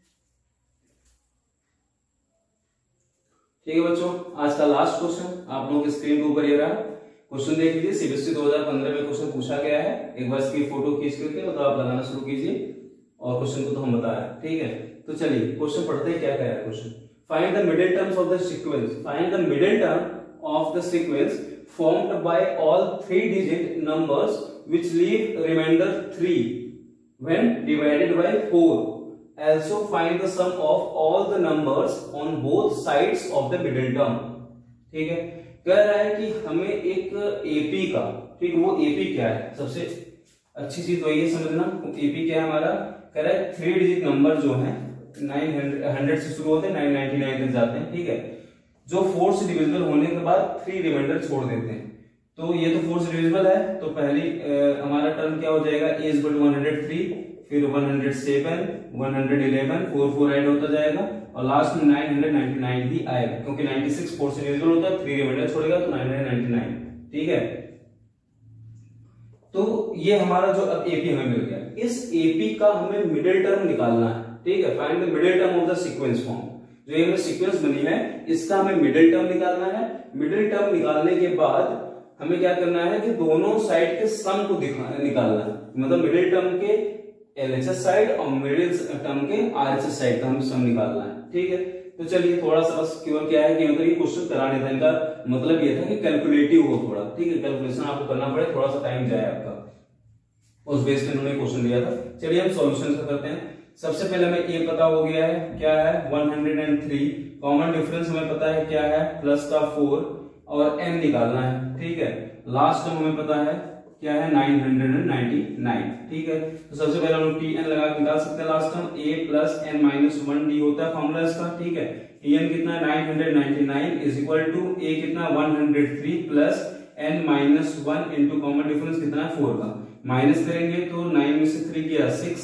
ठीक है बच्चों, आज का लास्ट क्वेश्चन आप लोगों के स्क्रीन के ऊपर ये रहा, क्वेश्चन देख लीजिए, सीबीएसई 2015 में क्वेश्चन पूछा गया है, एक बार इसकी फोटो खींच करके मतलब आप लगाना शुरू कीजिए, और क्वेश्चन को तो हम बता रहे हैं, ठीक है। तो चलिए क्वेश्चन पढ़ते हैं, क्या कह रहा है question. Find the middle terms of the sequence, find the middle term of the sequence formed by all 3-digit numbers which leave remainder 3 when divided by 4. Also find the sum of all the numbers on both sides of the middle term, ठीक है। कह रहा है कि हमें एक एपी का, ठीक, वो एपी क्या है, सबसे अच्छी चीज वही है समझना। एपी क्या है हमारा, कह रहा है 3 डिजिट नंबर जो है 900 से शुरू होते हैं 999 तक जाते हैं, ठीक है, जो 4 से डिविजिबल होने के बाद 3 रिमाइंडर छोड़ देते हैं। तो ये तो 4 से डिविजिबल है, तो पहली हमारा टर्म क्या हो जाएगा, a = 103, फिर 107, 111, 4 ऐड होता जाएगा और लास्ट में 999 ही आएगा, क्योंकि 96 4 से डिविजिबल होता है, 3 रिमाइंडर छोड़ेगा तो 999, ठीक है। तो ये हमारा जो अब एपी हमें मिल गया, इस एपी का हमें मिडिल टर्म निकालना है, ठीक है। Find the middle term of the sequence form, जो ये हमें सीक्वेंस बनी है इसका हमें मिडिल टर्म निकालना है। मिडिल टर्म निकालने के बाद हमें क्या करना है कि दोनों साइड के सम को निकालना है, मतलब मिडिल टर्म के एलएचएस साइड और मिडिल टर्म के आरएचएस साइड का हमें सम निकालना है, ठीक है। तो चलिए थोड़ा सा बस क्यों क्या है कि मतलब ये क्वेश्चन कराने था, इनका मतलब ये था कि कैलकुलेटिव हो थोड़ा, ठीक है, कैलकुलेशन आपको करना पड़े, थोड़ा सा टाइम जाए आपका, उस बेस पे इन्होंने क्वेश्चन दिया था। चलिए हम सॉल्यूशन करते हैं। सबसे पहले हमें ए पता हो गया है, क्या है 103, कॉमन डिफरेंस हमें पता है क्या है, प्लस का 4 और n निकालना है, ठीक है। लास्ट टर्म हमें पता है क्या है 999, ठीक है। तो सबसे पहले हम लोग tn लगा के निकाल सकते हैं last term, a plus n minus 1d होता है फॉर्मूला इसका, ठीक है। tn कितना 999 इज इक्वल टू a कितना 103 plus n minus 1 into common difference कितना है 4 का, माइनस करेंगे तो 9 में से 3 गया 6,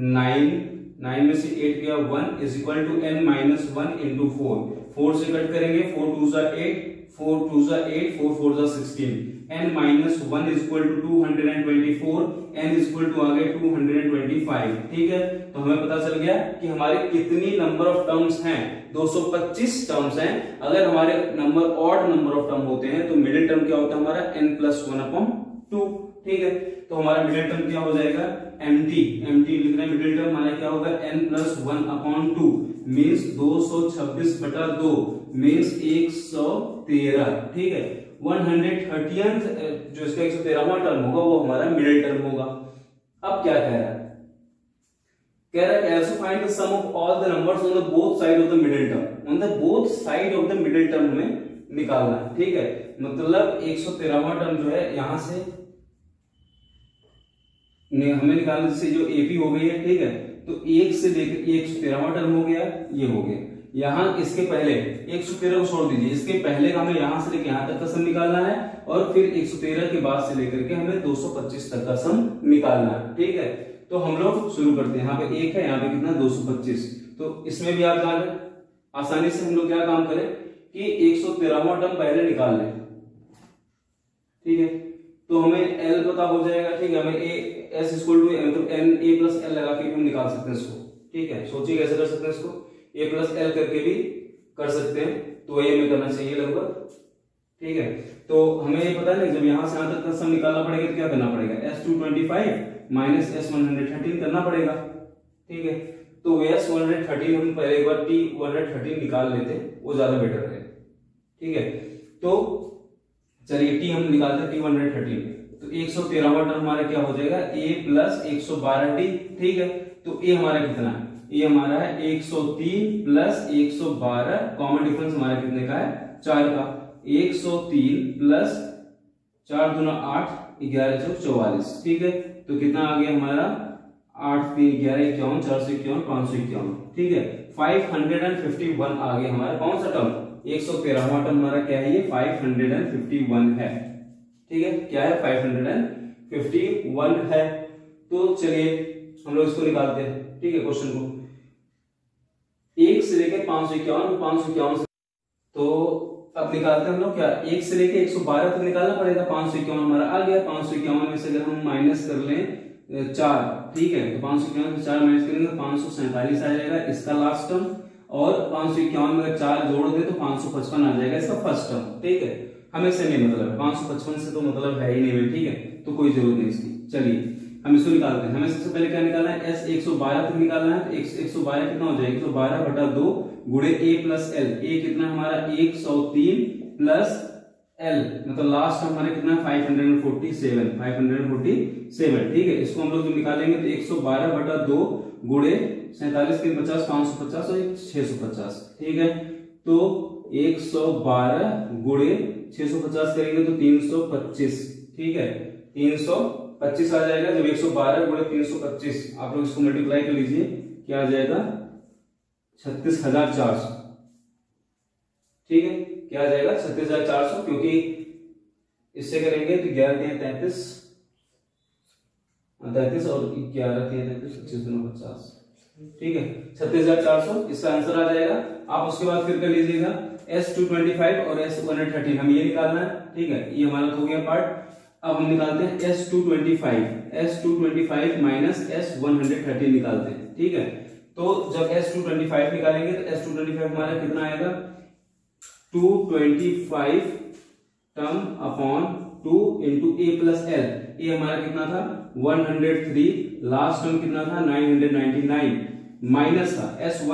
9 में से 8 गया 1 is equal to n minus 1 into 4 से कट करेंगे, 4 2 जा 8, 4 2 जा 8, 4 4 जा 16, n minus 1 is equal to 224, n is equal to आ गए 225, ठीक है। तो हमें पता चल गया कि हमारे कितनी नंबर ऑफ टर्म्स हैं, 225 टर्म्स हैं। अगर हमारे number odd number of term होते हैं तो मिडिल टर्म क्या होता है हमारा n+1/2, ठीक है। तो हमारा मिडिल टर्म क्या हो जाएगा, mt लिख रहे हैं, मिडिल टर्म हमारा क्या होगा n+1/2 मींस 226/2 मींस 113, ठीक है। 130th जो इसका 113वां टर्म होगा वो हमारा मिडिल टर्म होगा। अब क्या कह रहा है, कह रहा है also find the sum of all the numbers on the both side of the middle term, on the both side of the middle term हमें निकालना है, ठीक है। मतलब 113वां टर्म जो है यहां से हमें निकालना, जैसे जो एपी हो गई है, ठीक है। तो 1 से लेकर 113वां टर्म हो गया, ये हो गया। यहां इसके पहले 113 को छोड़ दीजिए, इसके पहले का हमें यहां से लेकर यहां तक का सम निकालना है और फिर 113 के बाद से लेकर के हमें 225 तक का सम निकालना है, ठीक है। तो हम लोग शुरू करते हैं, यहाँ पे 1 है, यहाँ पे कितना 225, तो इसमें भी आप जान आसानी से हम लोग क्या काम करें कि 113वां टर्म पहले निकाल लें, ठीक है। तो हमें L पता हो जाएगा, ठीक है। हमें S इक्वल टू मतलब n a प्लस L लगा के हम निकाल सकते हैं इसको, ठीक है। सोचिए कैसे कर सकते हैं इसको, a प्लस L करके भी कर सकते हैं, तो वही हमें करना चाहिए लगभग, ठीक है। तो हमें ये पता है जब यहां से यहां तक का सम निकालना पड़ेगा तो क्या करना पड़ेगा, S225 माइनस S113 करना पड़ेगा, ठीक है। तो S113 हम पहले एक बार T113 निकाल लेते, वो ज्यादा बेटर है, ठीक है। तो चलिए T हम निकालते हैं T113, तो 113वां टर्म हमारा क्या हो जाएगा a प्लस 112d, ठीक है। तो a हमारा कितना है, ये हमारा है 103 प्लस 112, कॉमन डिफरेंस हमारा कितने का है 4 का, 103 प्लस 4 दूना 8, 11 चौक 44, ठीक है। तो कितना आ गया हमारा 8 3 11 51, 451 551, ठीक है। 551 आ गया हमारा कौन सा टर्म, 113वां टर्म हमारा क्या है, ये 551 है, ठीक है। क्या है 551 है। तो चलिए हम लोग इसको निकालते हैं, ठीक है। क्वेश्चन को 1 से लेके 551 तो अब निकालते हैं हम लोग क्या, 1 से लेके 112 तक निकालना पड़ेगा, 551 हमारा आ गया। 551 में से अगर हम माइनस कर लें 4, ठीक है, तो 551 में 4 माइनस करेंगे तो 547 आ जाएगा इसका लास्ट टर्म, और 551 में अगर 4 जोड़ दे तो 555 आ जाएगा इसका फर्स्ट टर्म, ठीक है। हमें से नहीं मतलब है, 555 से तो मतलब है ही नहीं, ठीक है, तो कोई जरूरत नहीं इसकी। चलिए हम इसको निकालते हैं। हमें सबसे पहले क्या निकालना है, S 112 तक निकालना है। तो 112 कितना हो जाएगा, 112/2 गुणे a प्लस एल, a कितना हमारा 103 प्लस L मतलब लास्ट हमारे कितना 547, ठीक है। इसको हम लोग जो निकालेंगे तो 112/2 गुणे 47 3 50 550 और 650, ठीक है। तो 112 गुणे 650 करेंगे तो 325, ठीक है, 325 आ जाएगा। जब 112 गुणे 325 आप लोग इसको मल्टीप्लाई कर लीजिए, क्या आ जाएगा 36,400, ठीक है, क्या आ जाएगा 36,400, क्योंकि इससे करेंगे तो 11 3 33 और 11 3 33 25 गुना 50, ठीक है, 36,400 इसका आंसर आ जाएगा। आप उसके बाद फिर कर लीजिएगा S225 और S113 हम ये निकालना है, ठीक है, ये हमारा हो गया पार्ट। अब हम निकालते हैं S225 माइनस S113 निकालते हैं, ठीक है। तो जब S225 निकालेंगे तो S225 हमारा कितना आएगा 225 term upon 2 into A plus L, ये हमारा कितना था 103, लास्ट टर्म कितना था 999 माइनस था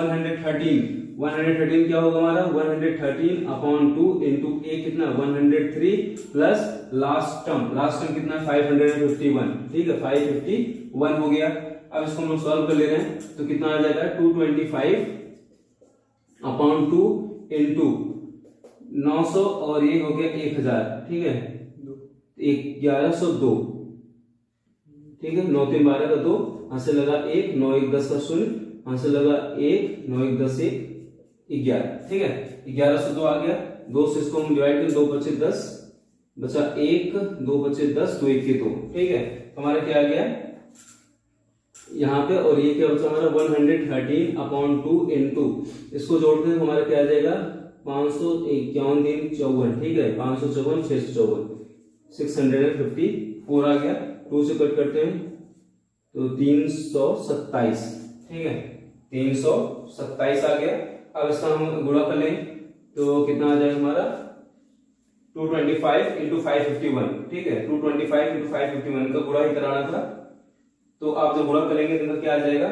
S113 क्या होगा हमारा 113 अपॉन 2 इंटू A कितना 103 प्लस लास्ट टर्म कितना 551, ठीक है, 551 हो गया। अब इसको हम लोग सॉल्व कर ले रहे हैं तो कितना आ जाएगा 225 अपॉन 2 इंटू 900 और ये हो गया 1000, ठीक है, 1102, ठीक है, 9 3 12 का 2, यहां से लगा 1, 9 1 10 का 0, यहां से लगा 1, 9 1 10 1 11, ठीक है, 1102 आ गया। 2 से इसको हम डिवाइड करें, 2 बचे 10, बचा 1, 2 बचे 10, 2 1 के 2, ठीक है, हमारा क्या आ गया यहाँ पे, और ये क्या बचा हमारा 113 अपॉन 2 इंटू, इसको जोड़ते हैं हमारा क्या आ जाएगा 551 3 54, ठीक है, 554 654 654 आ गया। 2 से कट करते हैं तो 327, ठीक है, 327 आ गया। अब इसका हम गुणा कर लें तो कितना आ जाएगा हमारा 225 इंटू 551, ठीक है, 225 इंटू 551 का गुणा ही कराना था, तो आप जब गुणा करेंगे तो क्या आ जाएगा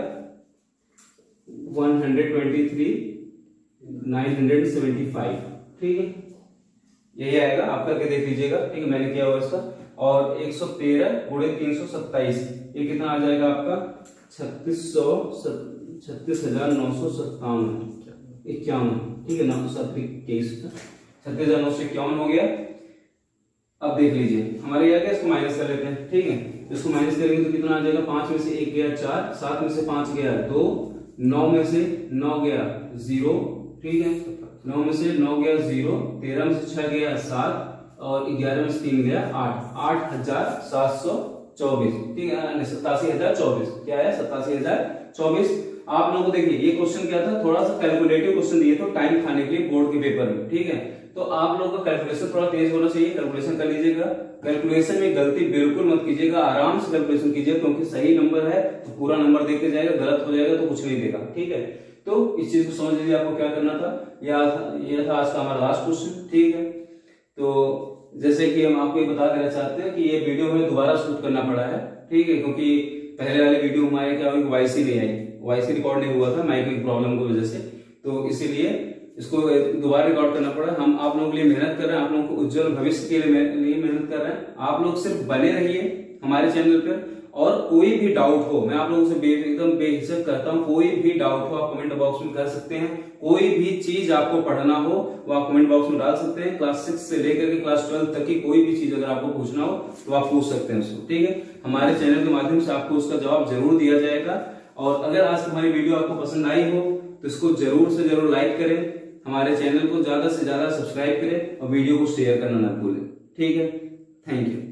123 975, ठीक है, यही आएगा, आप करके देख लीजिएगा, ठीक है, मैंने किया हुआ इसका। और 113 गुणे 327 ये कितना आ जाएगा आपका 36,957 51, ठीक है, 36,951 हो गया। अब देख लीजिए हमारे ये आ गया, इसको माइनस कर लेते हैं, ठीक है, इसको माइनस करेंगे तो कितना आ जाएगा 5 में से 1 गया 4, 7 में से 5 गया 2, 9 में से 9 गया 0, ठीक है, 9 में से 9 गया 0, 13 में से 6 गया 7 और 11 में से 3 गया 8, 8,724, ठीक है, 87,024, क्या है 87,024। आप लोगों को देखिए ये क्वेश्चन क्या था, थोड़ा सा कैलकुलेटिव क्वेश्चन दिए थे टाइम खाने के लिए बोर्ड के पेपर में, ठीक है, तो आप लोगों का कैलकुलेशन थोड़ा तेज होना चाहिए, कैलकुलेशन कर लीजिएगा, कैलकुलेशन में गलती बिल्कुल मत कीजिएगा, आराम से कैलकुलेशन कीजिएगा, क्योंकि सही नंबर है तो पूरा नंबर देके जाएगा, गलत हो जाएगा तो कुछ नहीं देगा, ठीक है। तो इस चीज को समझ लीजिए आपको क्या करना था, यह था आज का हमारा लास्ट क्वेश्चन, ठीक है। तो जैसे कि हम आपको ये बता देना चाहते हैं कि ये वीडियो हमें दोबारा शूट करना पड़ा है, ठीक है, क्योंकि पहले वाले वीडियो हमारे क्या हुई वॉइस ही नहीं आई, वॉइस रिकॉर्ड नहीं हुआ था माइक की प्रॉब्लम की वजह से, तो इसीलिए इसको दोबारा रिकॉर्ड करना पड़ा। हम आप लोगों के लिए मेहनत कर रहे हैं, आप लोगों को उज्जवल भविष्य के लिए मेहनत कर रहे हैं। आप लोग सिर्फ बने रहिए हमारे चैनल पर, और कोई भी डाउट हो मैं आप लोगों से एकदम बेहिचक करता हूं, कोई भी डाउट हो आप कमेंट बॉक्स में कर सकते हैं, कोई भी चीज आपको पढ़ना हो वो आप कमेंट बॉक्स में डाल सकते हैं। क्लास 6 से लेकर के क्लास 12 तक की कोई भी चीज अगर आपको पूछना हो तो आप पूछ सकते हैं उसको, ठीक है, हमारे चैनल के माध्यम से आपको उसका जवाब जरूर दिया जाएगा। और अगर आज हमारी वीडियो आपको पसंद आई हो तो इसको जरूर से जरूर लाइक करें, हमारे चैनल को ज्यादा से ज्यादा सब्सक्राइब करें और वीडियो को शेयर करना ना भूलें, ठीक है, थैंक यू।